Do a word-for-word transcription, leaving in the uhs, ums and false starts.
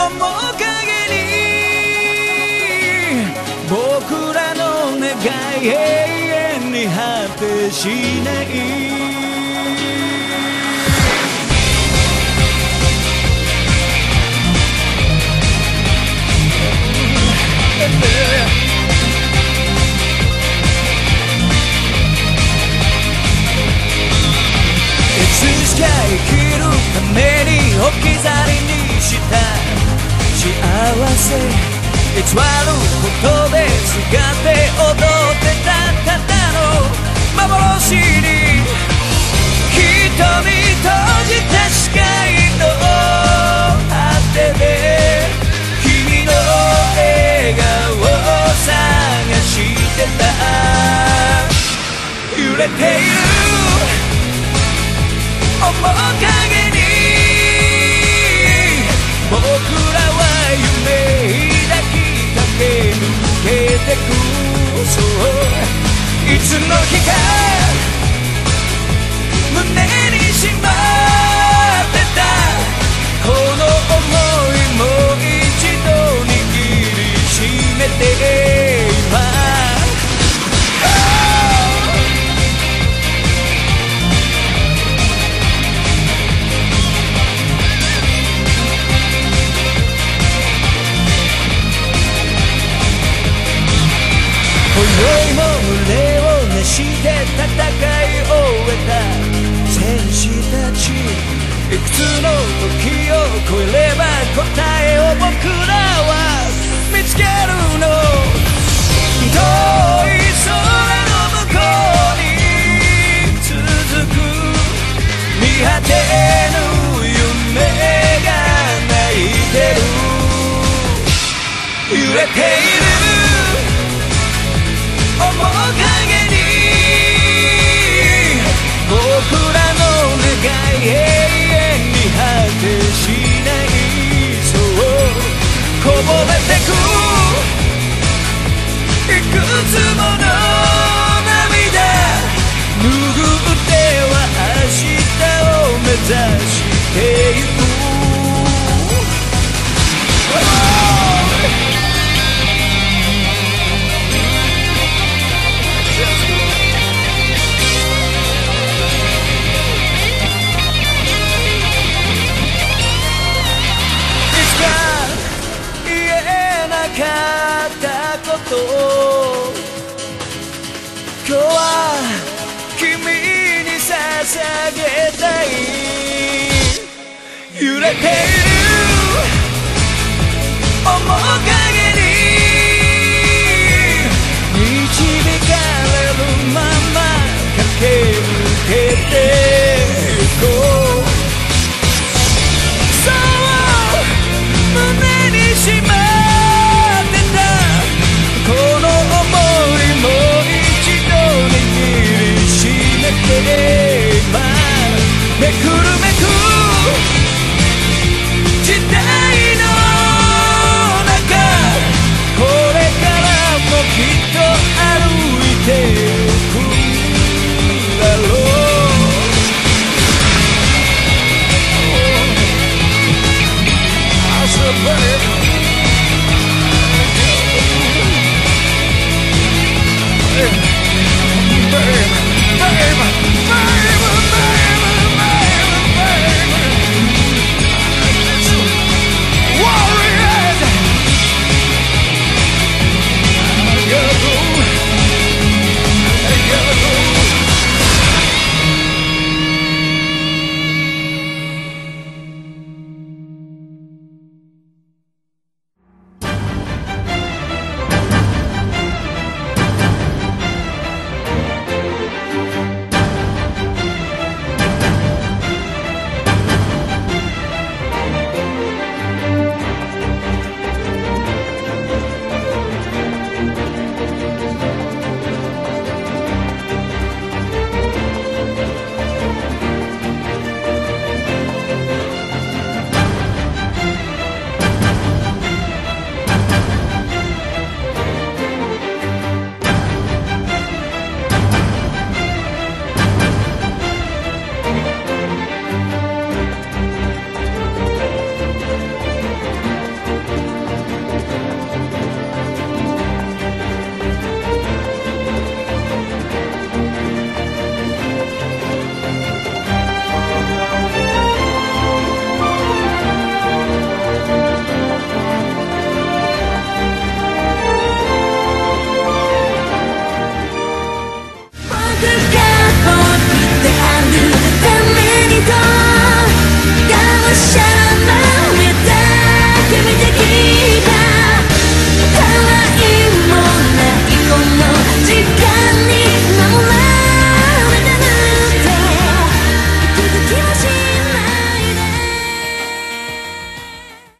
面影に僕らの願い永遠に果てしないいつしか生きるために置き去りにした幸せ偽ることで使って踊ってたただの幻に瞳閉じた視界の果てで君の笑顔を探してた揺れている面影に僕らは夢抱きかけ抜けてくそういつの日か胸にしまってたこの想いもう一度握りしめて今今宵も胸を熱して戦い終えた戦士たちいくつの時を超えれば答えを僕らは見つけるの遠い空の向こうに続く見果てぬ夢が泣いてる揺れている面影に僕らの願い永遠に果てしないそうこぼれてくいくつもの涙拭っては明日を目指してゆくかったこと今日は君に捧げたい揺れている面影に導かれるまま駆け抜けてゆこうそう胸にしまめくるめく時代の中これからもきっと歩いてゆくんだろう